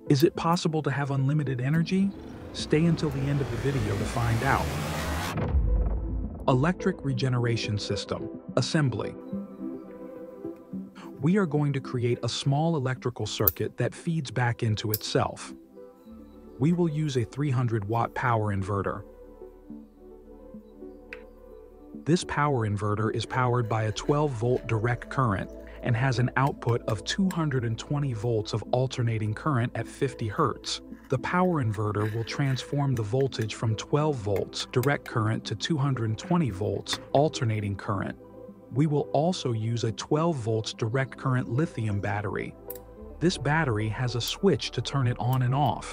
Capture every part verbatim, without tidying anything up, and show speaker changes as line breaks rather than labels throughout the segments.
Is it possible to have unlimited energy? Stay until the end of the video to find out. Electric regeneration system. Assembly. We are going to create a small electrical circuit that feeds back into itself. We will use a three hundred watt power inverter. This power inverter is powered by a twelve volt direct current and has an output of two hundred twenty volts of alternating current at fifty hertz. The power inverter will transform the voltage from twelve volts direct current to two hundred twenty volts alternating current. We will also use a twelve volts direct current lithium battery. This battery has a switch to turn it on and off.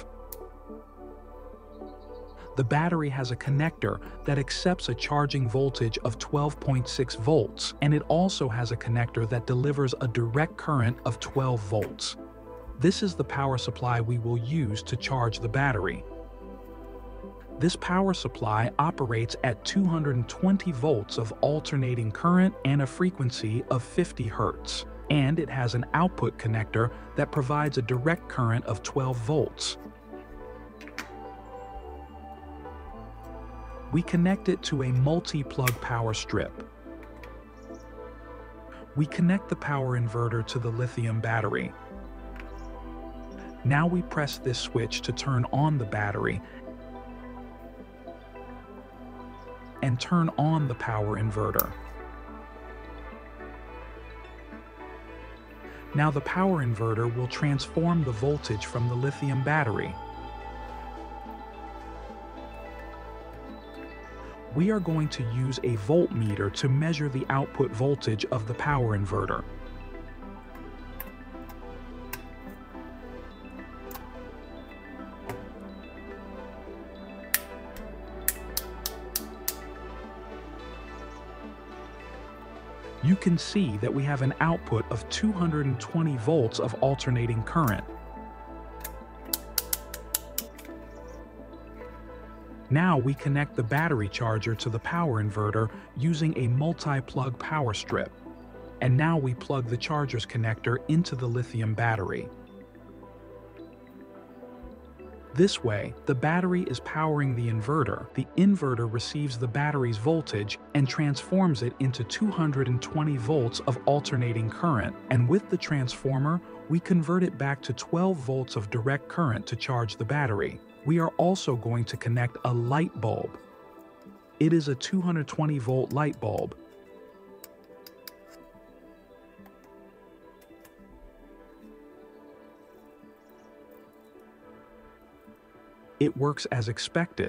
The battery has a connector that accepts a charging voltage of twelve point six volts, and it also has a connector that delivers a direct current of twelve volts. This is the power supply we will use to charge the battery. This power supply operates at two hundred twenty volts of alternating current and a frequency of fifty hertz, and it has an output connector that provides a direct current of twelve volts. We connect it to a multi-plug power strip. We connect the power inverter to the lithium battery. Now we press this switch to turn on the battery and turn on the power inverter. Now the power inverter will transform the voltage from the lithium battery. We are going to use a voltmeter to measure the output voltage of the power inverter. You can see that we have an output of two hundred twenty volts of alternating current. Now we connect the battery charger to the power inverter using a multi-plug power strip. And now we plug the charger's connector into the lithium battery. This way, the battery is powering the inverter. The inverter receives the battery's voltage and transforms it into two hundred twenty volts of alternating current. And with the transformer, we convert it back to twelve volts of direct current to charge the battery. We are also going to connect a light bulb. It is a two hundred twenty volt light bulb. It works as expected.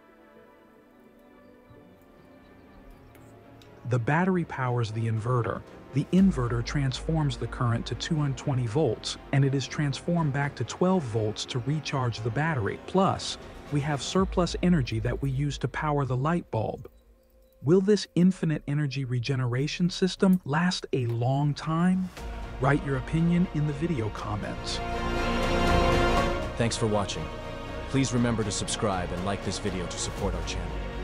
The battery powers the inverter. The inverter transforms the current to two hundred twenty volts, and it is transformed back to twelve volts to recharge the battery. Plus, we have surplus energy that we use to power the light bulb. Will this infinite energy regeneration system last a long time? Write your opinion in the video comments.
Thanks for watching. Please remember to subscribe and like this video to support our channel.